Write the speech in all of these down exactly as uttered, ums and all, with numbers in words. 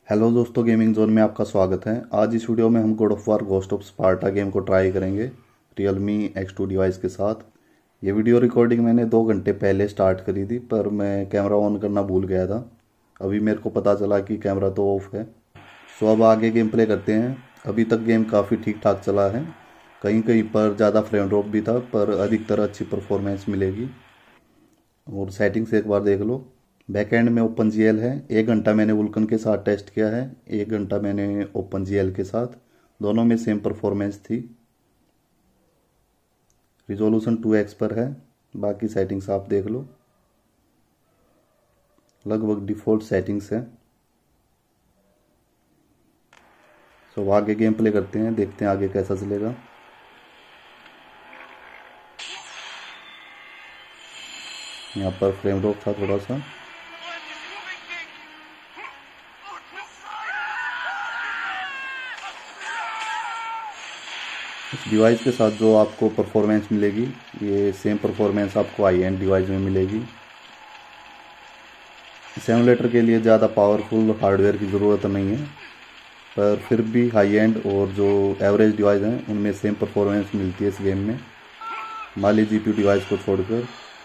Hello दोस्तों, gaming zone में आपका स्वागत है। आज इस वीडियो में हम God of War Ghost of Sparta game को ट्राई करेंगे रियलमी एक्स टू डिवाइस के साथ। ये वीडियो रिकॉर्डिंग मैंने दो घंटे पहले स्टार्ट करी थी, पर मैं कैमरा ऑन करना भूल गया था। अभी मेरे को पता चला कि कैमरा तो ऑफ है। सो अब आगे गेम प्ले करते हैं। अभी तक गेम काफ़ी ठीक ठाक चला है। कहीं कहीं पर ज़्यादा फ्रेम ड्रॉप भी था, पर अधिकतर अच्छी परफॉर्मेंस मिलेगी। और सेटिंग्स एक बार देख लो। बैक एंड में ओपन जी एल है। एक घंटा मैंने वुल्कन के साथ टेस्ट किया है, एक घंटा मैंने ओपन जी एल के साथ। दोनों में सेम परफॉर्मेंस थी। रिजोल्यूशन टू एक्स पर है। बाकी सेटिंग्स आप देख लो, लगभग डिफ़ॉल्ट सेटिंग्स है। सो आगे गेम प्ले करते हैं, देखते हैं आगे कैसा चलेगा। यहाँ पर फ्रेम ड्रॉप था थोड़ा सा। इस डिवाइस के साथ जो आपको परफॉर्मेंस मिलेगी, ये सेम परफॉर्मेंस आपको हाई एंड डिवाइस में मिलेगी। सिमुलेटर के लिए ज़्यादा पावरफुल हार्डवेयर की ज़रूरत नहीं है, पर फिर भी हाई एंड और जो एवरेज डिवाइस हैं उनमें सेम परफॉर्मेंस मिलती है इस गेम में। माली जीपीयू डिवाइस को छोड़कर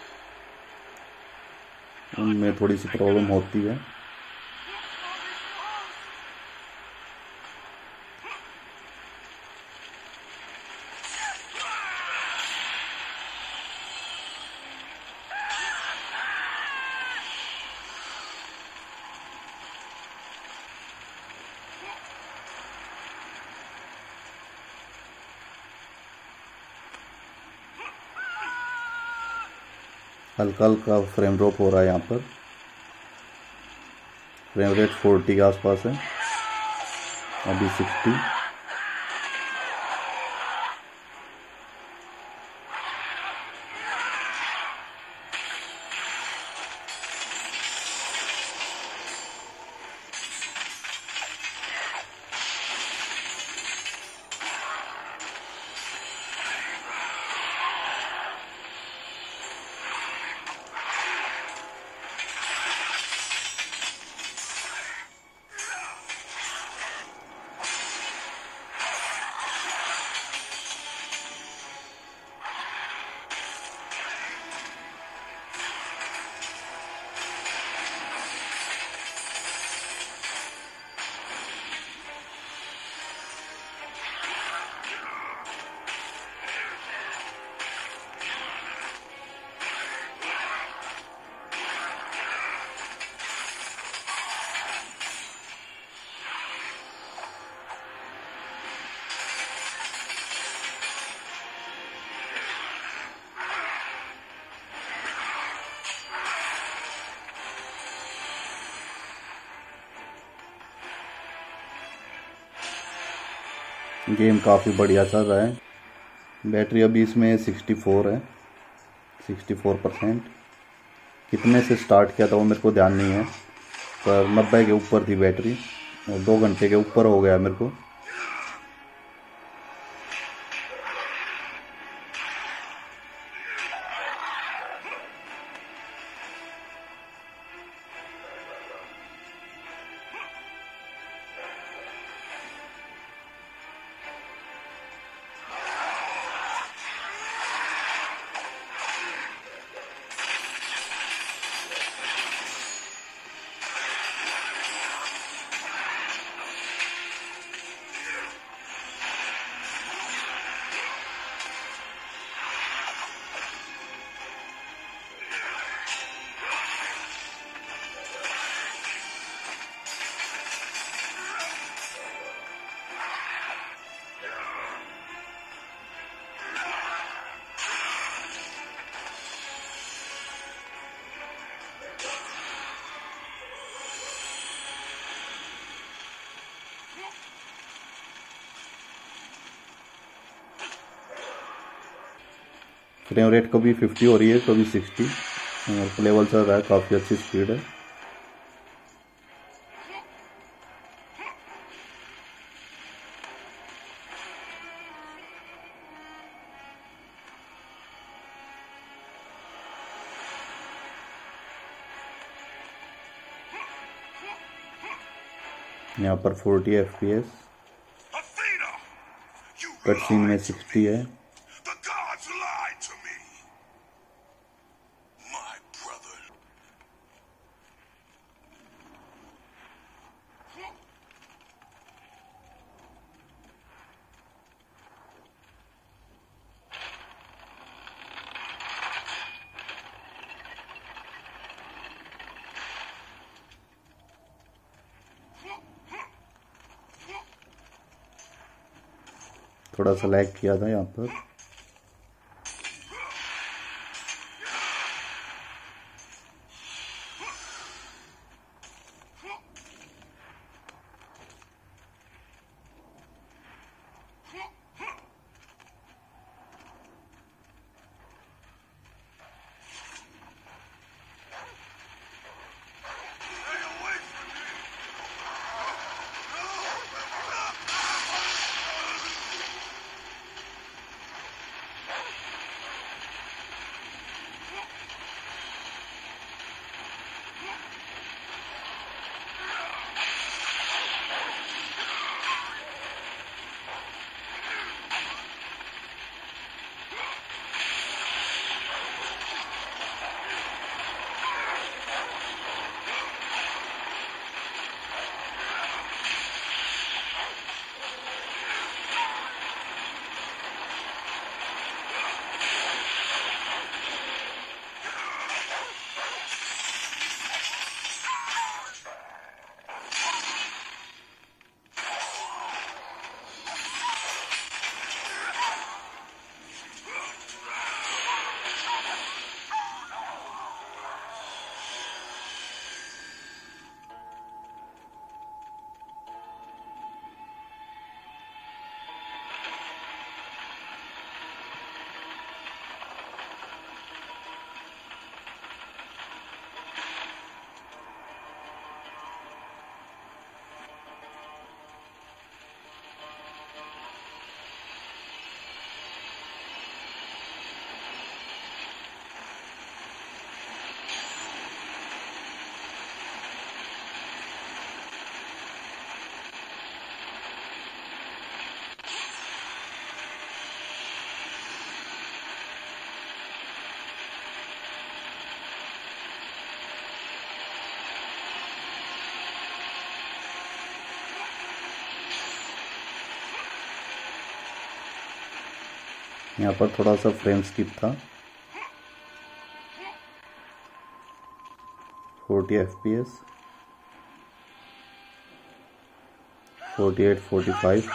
उनमें थोड़ी सी प्रॉब्लम होती है। हल्का हल्का फ्रेम ड्रॉप हो रहा है। यहाँ पर फ्रेम रेट फोर्टी के आसपास है, अभी सिक्सटी। गेम काफ़ी बढ़िया चल रहा है। बैटरी अभी इसमें सिक्सटी फोर है, सिक्सटी फोर परसेंट। कितने से स्टार्ट किया था वो मेरे को ध्यान नहीं है, पर नब्बे के ऊपर थी बैटरी और दो घंटे के ऊपर हो गया मेरे को। फ्रेम रेट कभी फिफ्टी हो रही है, कभी सिक्सटी, और प्लेबल चल रहा है, काफ़ी अच्छी स्पीड है। यहाँ पर forty F P S, cut scene में सिक्सटी है। थोड़ा सा लैग किया था यहाँ पर। यहाँ पर थोड़ा सा फ्रेम स्किप था। Forty F P S, forty eight, forty five.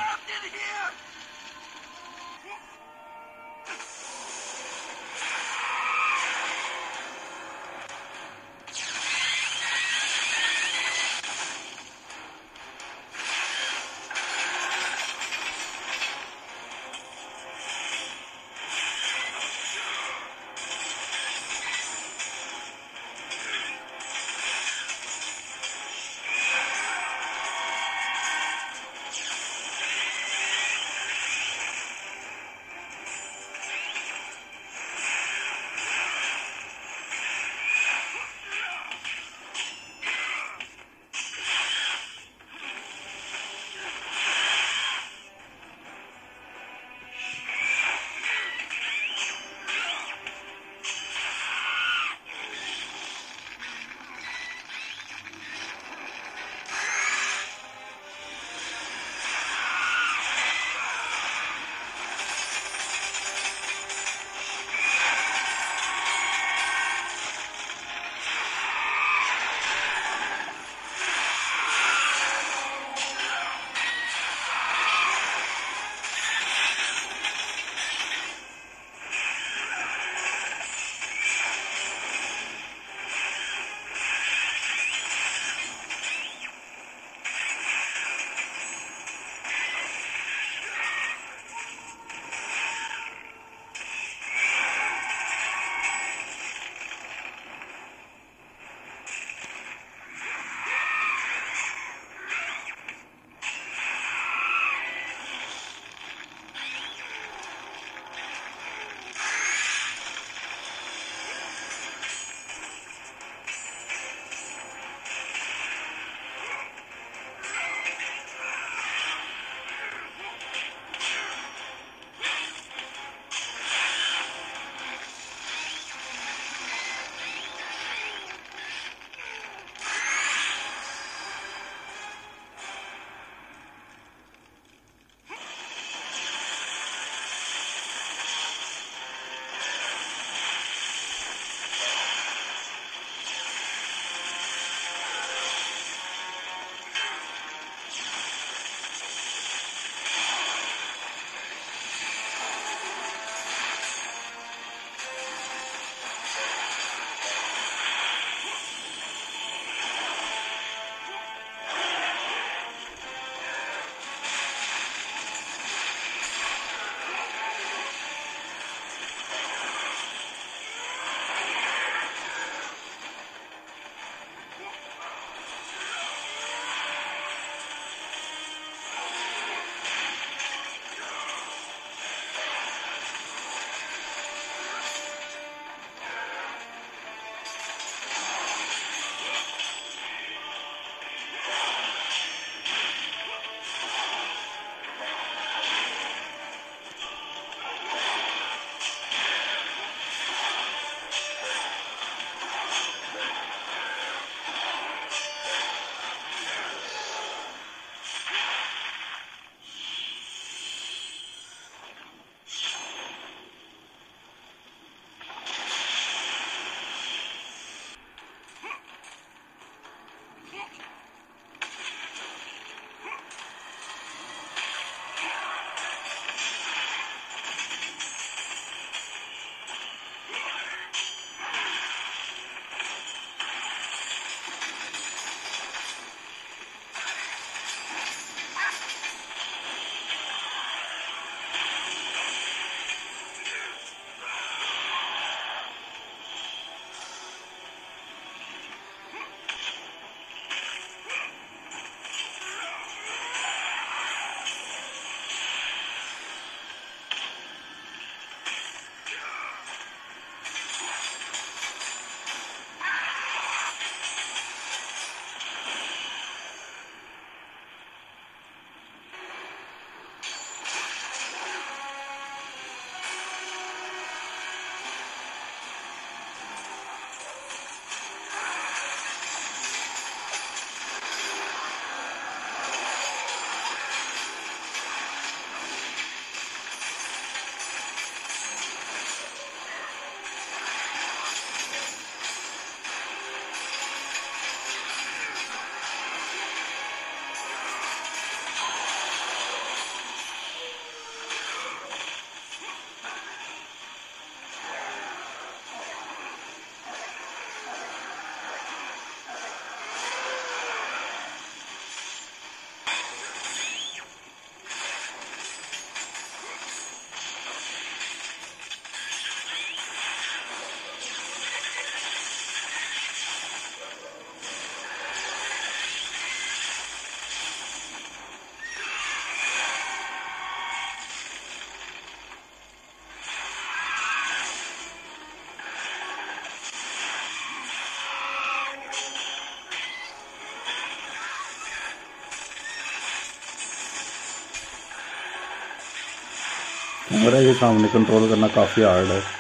Camera के सामने कंट्रोल करना काफ़ी हार्ड है।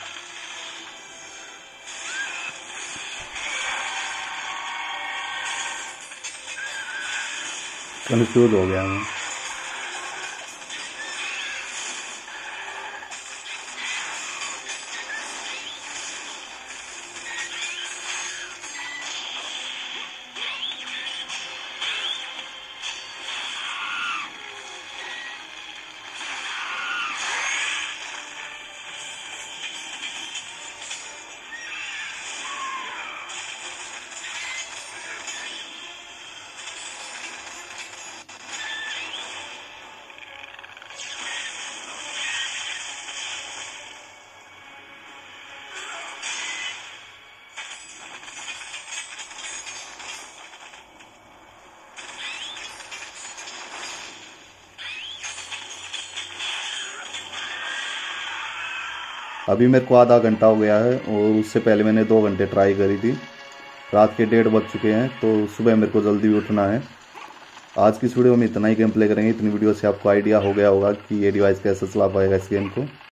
कंफ्यूज हो गया मैं। अभी मेरे को आधा घंटा हो गया है और उससे पहले मैंने दो घंटे ट्राई करी थी। रात के डेढ़ बज चुके हैं तो सुबह मेरे को जल्दी उठना है। आज की इस वीडियो में इतना ही गेम प्ले करेंगे। इतनी वीडियो से आपको आइडिया हो गया होगा कि ये डिवाइस कैसे चला पाएगा इस गेम को।